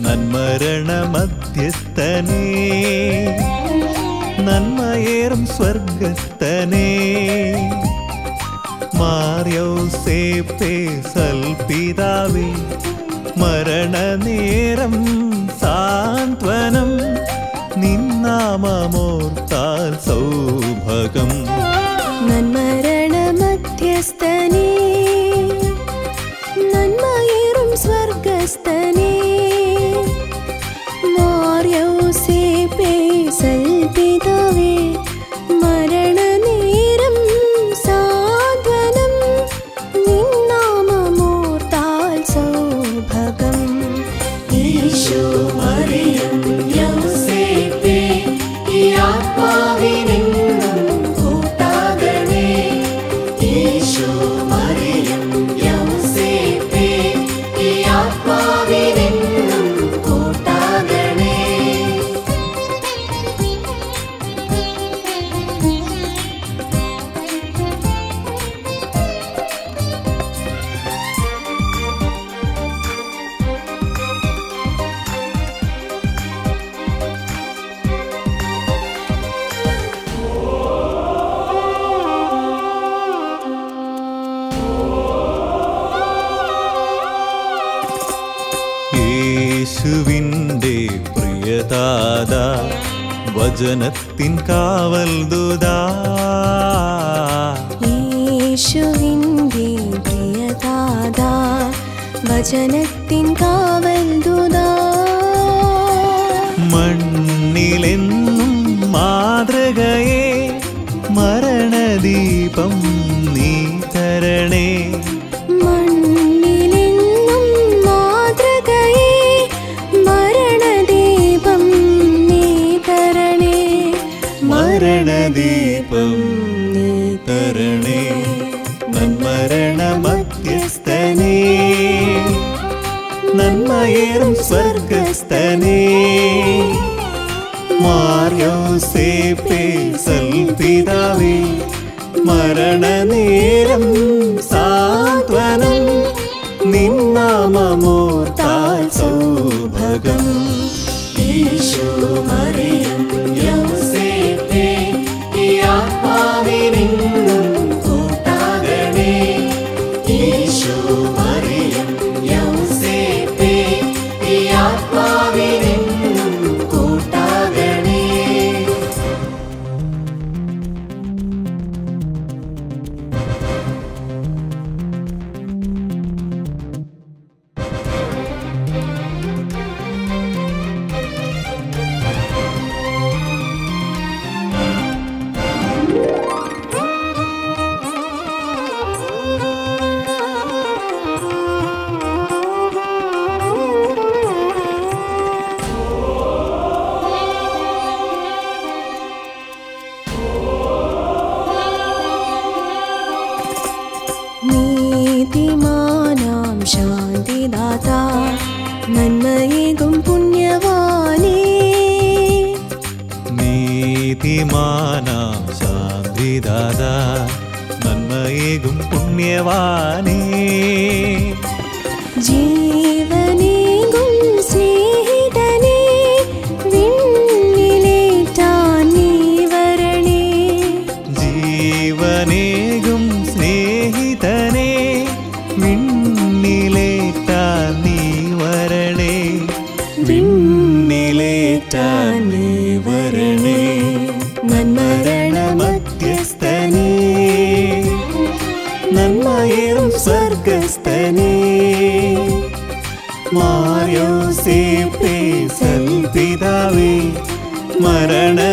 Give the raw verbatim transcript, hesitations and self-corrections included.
നന്മരണ മധ്യസ്ഥനേ നന്മയേറും സ്വർഗസ്ഥനേ മാർയൗസേപ്പേ സൽപിതാവേ മരണനേരം സാന്ത്വനം നിന്നാമമോർത്താൽ സൗഭാഗ്യം നന്മരണ മധ്യസ്ഥനേ നന്മയേറും സ്വർഗസ്ഥനേ മാർയൗസേപ്പേ സൽപിതാവേ മരണനേരം സാന്ത്വനം നിന്നാമമോർത്താൽ സൗഭാഗ്യം ഈശോ മറിയം യൗസേപ്പേ ഈ ആത്മാവിനെന്നും കൂട്ടാകണേ ഈശോ മറിയം യൗസേപ്പേ ഈ ആത്മാവിനെന്നും കൂട്ടാകണേ യേശുവിൻ്റെ പ്രിയതാത വചനത്തിൻ കാവൽ ദൂതാ യേശുവിൻ്റെ പ്രിയതാത വചനത്തിൻ കാവൽ ദൂതാ മണ്ണിലെന്നും മാതൃകയെ മരണദീപം നീ തരണേ മണ്ണിലെന്നും മാതൃകയെ മരണദീപം നീ തരണേ മരണദീപം നീ തരണേ നന്മരണ മധ്യസ്ഥനേ നന്മയേറും സ്വർഗസ്ഥനേ മാർയൗസേപ്പേ സൽപിതാവേ മരണനേരം സാന്ത്വനം നിന്നാമമോർത്താൽ സൗഭാഗ്യം ഈശോ മറിയം യൗസേപ്പേ ഈ ആത്മാവിനെന്നും കൂട്ടാകണേ ഈശോ മറിയം യൗസേപ്പേ ഈ ആത്മാവിനെന്നും കൂട്ടാകണേ നീതിമാനാം ശാന്തിദാതാ നന്മയേകും പുണ്യവാനേ നീതിമാനാം ശാന്തിദാതാ നന്മയേകും പുണ്യവാനേ ജീവനേകും സ്നേഹിതനേ വിണ്ണിലേറ്റാൻ നീ വരണേ ജീവനേകും സ്നേഹിതനേ വിണ്ണിലേറ്റാൻ നീ വരണേ വിണ്ണിലേറ്റാൻ നീ വരണേ നന്മരണ മധ്യസ്ഥനേ നന്മയേറും സ്വർഗസ്ഥനേ മാർയൗസേപ്പേ സൽപിതാവേ മരണ